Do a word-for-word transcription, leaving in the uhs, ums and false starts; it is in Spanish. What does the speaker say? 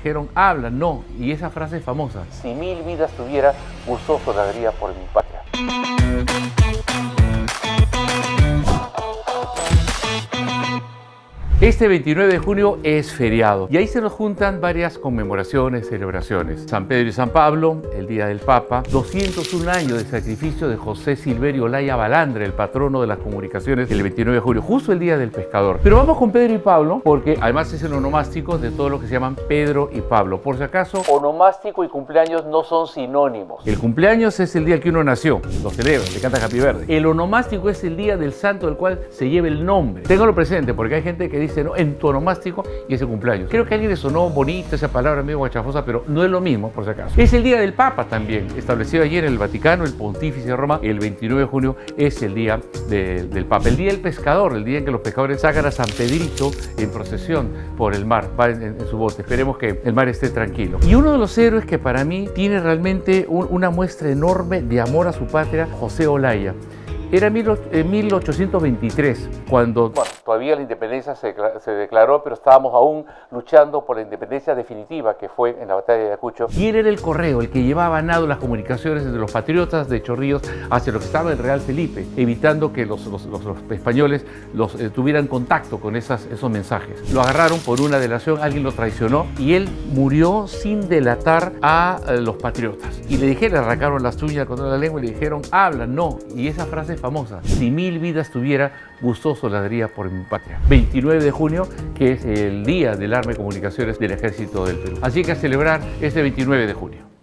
dijeron, habla, no, y esa frase es famosa: si mil vidas tuviera, gustoso daría por mi patria. Este veintinueve de junio es feriado y ahí se nos juntan varias conmemoraciones, celebraciones. San Pedro y San Pablo, el Día del Papa, doscientos un años de sacrificio de José Silverio Olaya Balandre, el patrono de las comunicaciones, el veintinueve de junio, justo el Día del Pescador. Pero vamos con Pedro y Pablo porque además es el onomástico de todo lo que se llaman Pedro y Pablo. Por si acaso, onomástico y cumpleaños no son sinónimos. El cumpleaños es el día que uno nació, lo celebra, le canta Happy Birthday. El onomástico es el día del santo del cual se lleva el nombre. Téngalo presente porque hay gente que dice Dice, ¿no? En tu onomástico y ese cumpleaños. Creo que a alguien le sonó bonita esa palabra medio guachafosa, pero no es lo mismo, por si acaso. Es el día del Papa también, establecido ayer en el Vaticano, el Pontífice de Roma. El veintinueve de junio es el día de, del Papa. El día del pescador, el día en que los pescadores sacan a San Pedrito en procesión por el mar, va en, en, en su bote. Esperemos que el mar esté tranquilo. Y uno de los héroes que para mí tiene realmente un, una muestra enorme de amor a su patria, José Olaya. Era en mil ochocientos veintitrés, cuando bueno, todavía la independencia se, se declaró, pero estábamos aún luchando por la independencia definitiva, que fue en la batalla de Ayacucho. Y él era el correo, el que llevaba a nado las comunicaciones entre los patriotas de Chorrillos hacia lo que estaba el Real Felipe, evitando que los, los, los, los españoles los, eh, tuvieran contacto con esas, esos mensajes. Lo agarraron por una delación, alguien lo traicionó y él murió sin delatar a eh, los patriotas. Y le dijeron, le arrancaron las uñas contra la lengua y le dijeron, habla, no. Y esa frase famosa: si mil vidas tuviera, gustoso la daría por mi patria. veintinueve de junio, que es el día del Arma de Comunicaciones del Ejército del Perú. Así que a celebrar este veintinueve de junio.